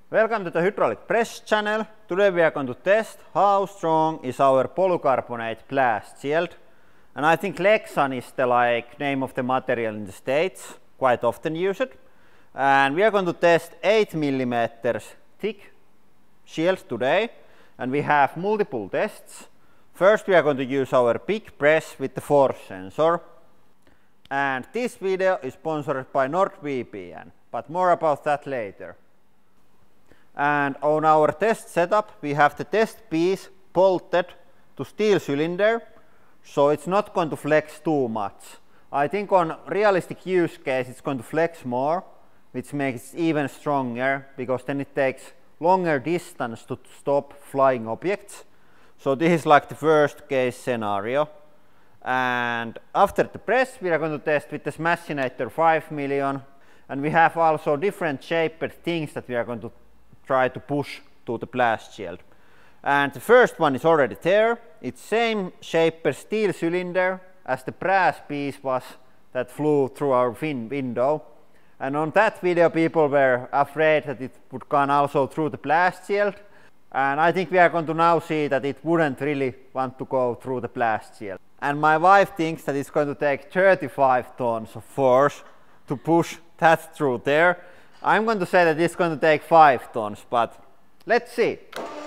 Welcome to the hydraulic press channel. Today we are going to test how strong is our polycarbonate blast shield. And I think lexan is the name of the material in the States, quite often used. And we are going to test 8 mm thick shield today. And we have multiple tests. First we are going to use our big press with the force sensor. And this video is sponsored by NordVPN, but more about that later. And on our test setup we have the test piece bolted to steel cylinder, so it's not going to flex too much. I think on realistic use case it's going to flex more, which makes it even stronger, because then it takes longer distance to stop flying objects. So this is like the worst case scenario. And after the press we are going to test with the Smashinator 5 million, and we have also different shaped things that we are going to try to push to the blast shield. And the first one is already there. It's same shaped steel cylinder as the brass piece was that flew through our window. And on that video people were afraid that it would go also through the blast shield. And I think we are going to now see that it wouldn't really want to go through the blast shield. And my wife thinks that it's going to take 35 tons of force to push that through there. I'm going to say that it's going to take 5 tons, but let's see.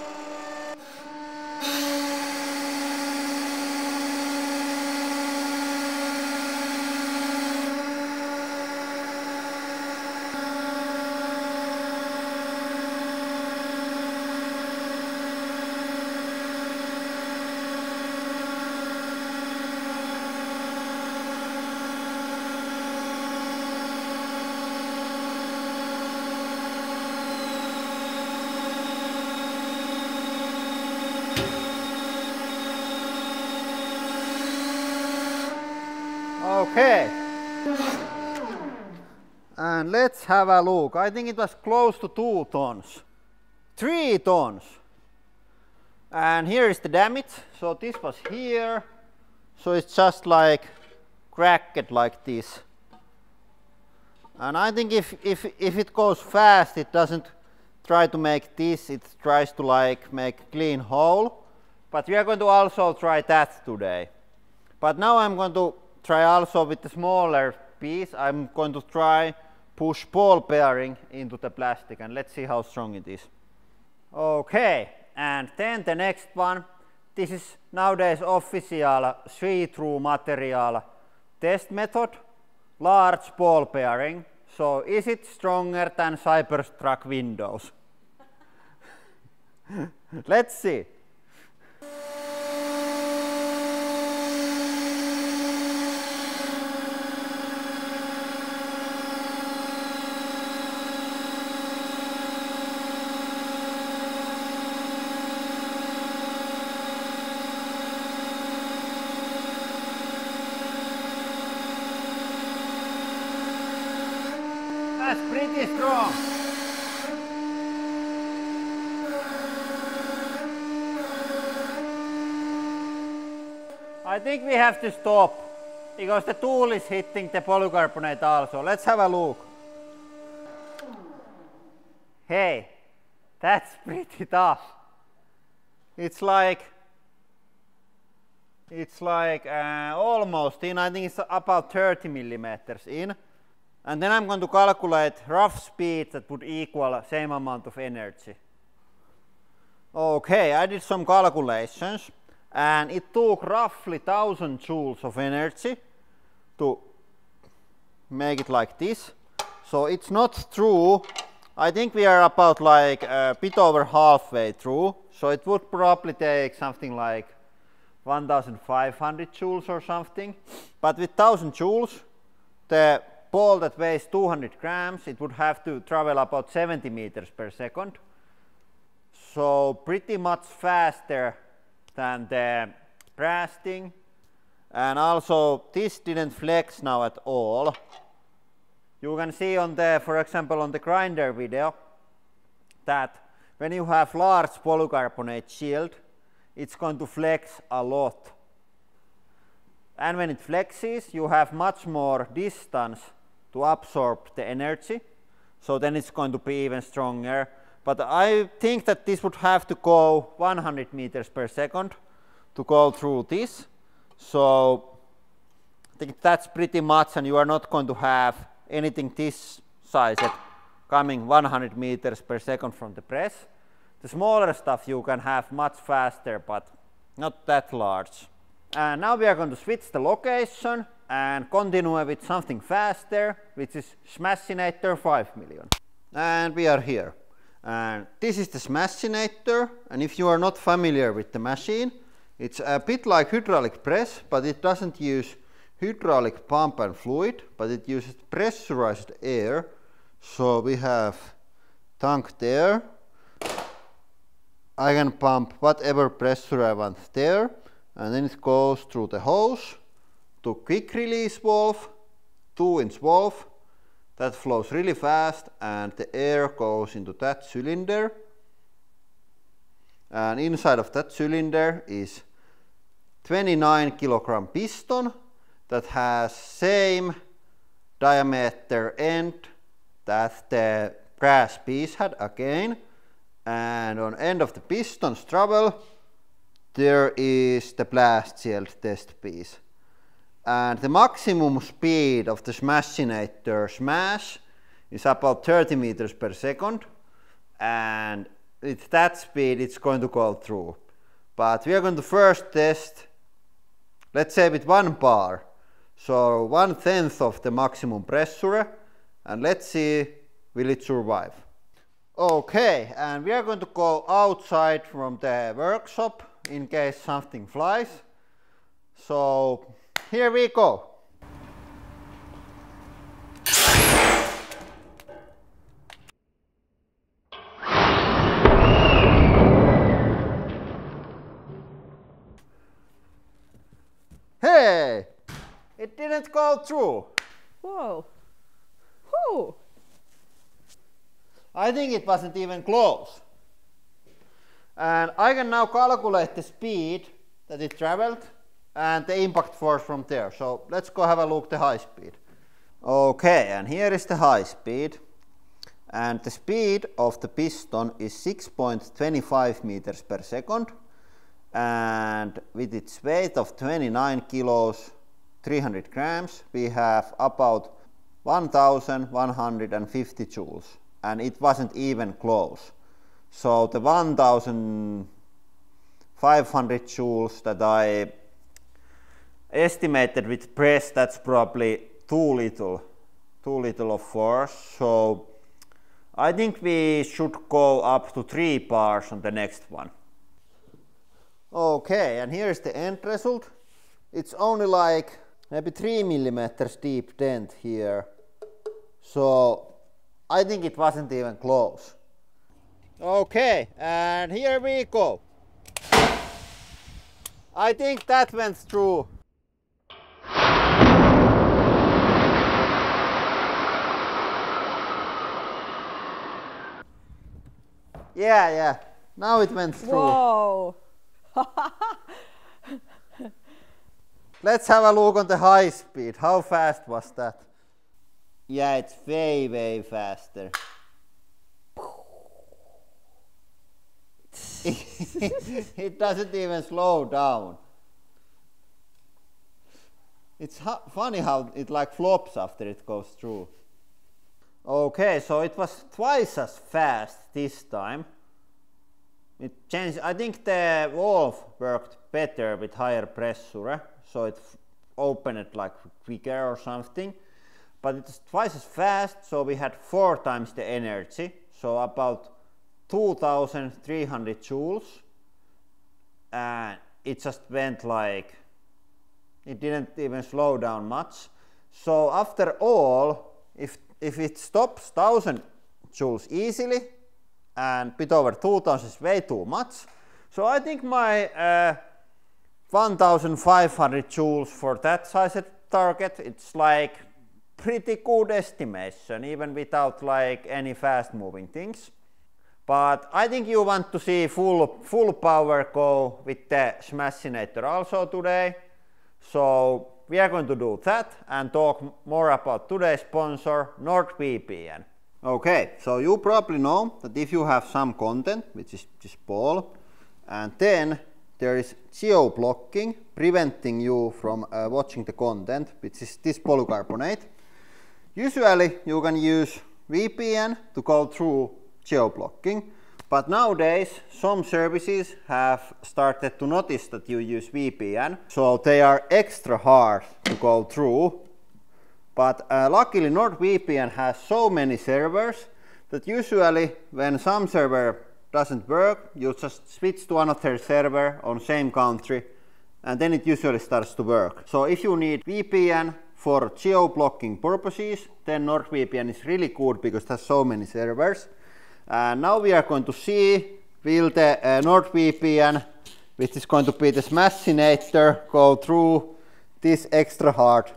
Okay, and let's have a look. I think it was close to 2 tons, 3 tons. And here is the damage. So this was here, so it's just like cracked like this. And I think if it goes fast, it doesn't try to make this, it tries to make a clean hole. But we are going to also try that today. But now I'm going to try also with the smaller piece. I'm going to try push ball bearing into the plastic, and let's see how strong it is. Okay, and then the next one. This is nowadays official see-through material test method, large ball bearing. So is it stronger than cybersec windows? Let's see. That's pretty strong. I think we have to stop, because the tool is hitting the polycarbonate also. Let's have a look. Hey, that's pretty tough. It's like almost in. I think it's about 30 millimeters in. And then I'm going to calculate rough speed that would equal same amount of energy. Okay, I did some calculations, and it took roughly 1000 joules of energy to make it like this. So it's not through. I think we are about a bit over halfway through. So it would probably take something like 1500 joules or something. But with 1000 joules, the ball that weighs 200 grams, it would have to travel about 70 meters per second. So pretty much faster than the brass thing. And also this didn't flex now at all. You can see on the, for example, on the grinder video, that when you have large polycarbonate shield, it's going to flex a lot. And when it flexes, you have much more distance to absorb the energy. So then it's going to be even stronger. but I think that this would have to go 100 meters per second to go through this. So I think that's pretty much, and you are not going to have anything this size coming 100 meters per second from the press. The smaller stuff you can have much faster, but not that large. And now we are going to switch the location and continue with something faster, which is Smashinator 5 million. And we are here. And this is the Smashinator, and if you are not familiar with the machine, it's a bit like hydraulic press, but it doesn't use hydraulic pump and fluid, but it uses pressurized air. So we have tanked air. I can pump whatever pressure I want there, and then it goes through the hose to quick release valve, 2-inch valve that flows really fast, and the air goes into that cylinder, and inside of that cylinder is 29 kilogram piston that has same diameter end that the brass piece had again. And on end of the piston's travel, there is the blast shield test piece. And the maximum speed of the Smashinator smash is about 30 meters per second. And with that speed, it's going to go through. But we are going to first test, let's say with 1 bar. So 1/10 of the maximum pressure. And let's see, will it survive? Okay, and we are going to go outside from the workshop in case something flies. So here we go. Hey, it didn't go through. Whoa. Whew. I think it wasn't even close. And I can now calculate the speed that it traveled and the impact force from there. So let's go have a look at the high speed. Okay, and here is the high speed. And the speed of the piston is 6.25 meters per second. And with its weight of 29 kilos, 300 grams, we have about 1150 joules. And it wasn't even close. So the 1500 joules that I estimated with press, that's probably too little of force. So I think we should go up to 3 bars on the next one. Okay, and here's the end result. It's only like maybe 3 millimeters deep dent here. So I think it wasn't even close. Okay, and here we go. I think that went through. Yeah, now it went through. Whoa. Let's have a look on the high speed. How fast was that? Yeah, it's way faster. It doesn't even slow down. It's funny how it like flops after it goes through. Okay, so it was twice as fast this time. It changed. I think the valve worked better with higher pressure, so it opened it like quicker or something. But it's twice as fast, so we had 4 times the energy, so about 2300 joules, and it just went like, it didn't even slow down much. So after all, if it stops 1000 joules easily, and bit over 2000 is way too much, so I think my 1500 joules for that size target, it's like pretty good estimation, even without like any fast moving things. But I think you want to see full power go with the Smashinator also today. So we are going to do that and talk more about today's sponsor, NordVPN. Okay, so you probably know that if you have some content, which is this ball, and then there is geo-blocking preventing you from watching the content, which is this polycarbonate. Usually you can use VPN to go through geo-blocking, but nowadays some services have started to notice that you use VPN, so they are extra hard to go through. But luckily NordVPN has so many servers that usually when some server doesn't work, you just switch to another server on same country and then it usually starts to work. So if you need VPN for geo-blocking purposes, then NordVPN is really good because it has so many servers. And now we are going to see will the NordVPN, which is going to be the Smashinator, go through this extra hard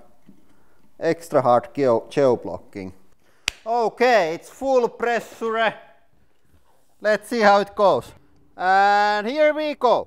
geo-blocking. Okay, it's full pressure. Let's see how it goes. And here we go.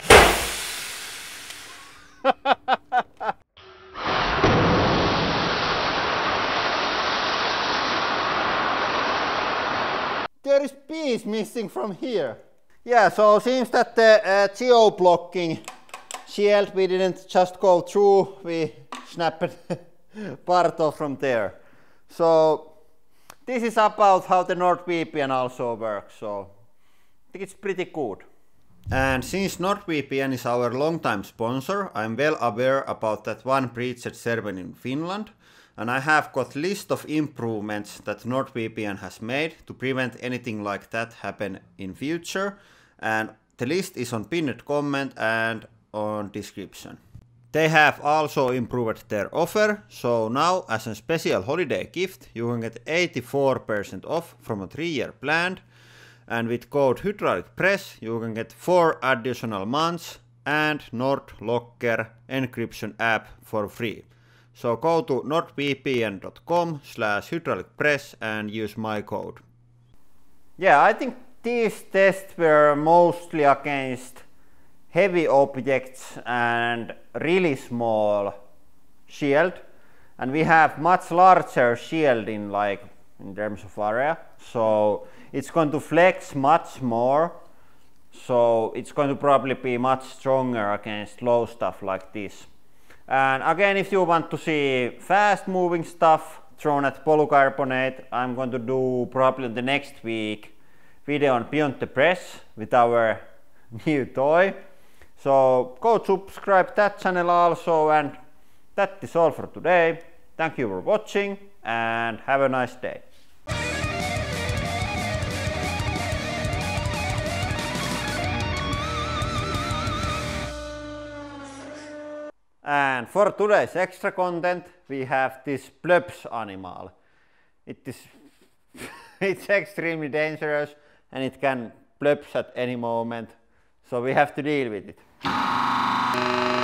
There is piece missing from here. Yeah, so it seems that the geo-blocking shield we didn't just go through, we snapped part off from there. So this is about how the NordVPN also works, so I think it's pretty good. And since NordVPN is our long-time sponsor, I'm well aware about that one breached server in Finland, and I have got list of improvements that NordVPN has made to prevent anything like that happen in future, and the list is on pinned comment and on description. They have also improved their offer, so now as a special holiday gift you can get 84% off from a 3-year plan, and with code Hydraulic Press you can get 4 additional months and NordLocker encryption app for free. So go to nordvpn.com/hydraulicpress and use my code. Yeah, I think these tests were mostly against heavy objects and really small shield, and we have much larger shield in terms of area, so it's going to flex much more, so it's going to probably be much stronger against low stuff like this. And again, if you want to see fast moving stuff thrown at polycarbonate, I'm going to do probably the next week video on Beyond the Press with our new toy. So go subscribe that channel also, and that is all for today. Thank you for watching and have a nice day. And for today's extra content we have this blobs animal. It's extremely dangerous and it can blobs at any moment, so we have to deal with it.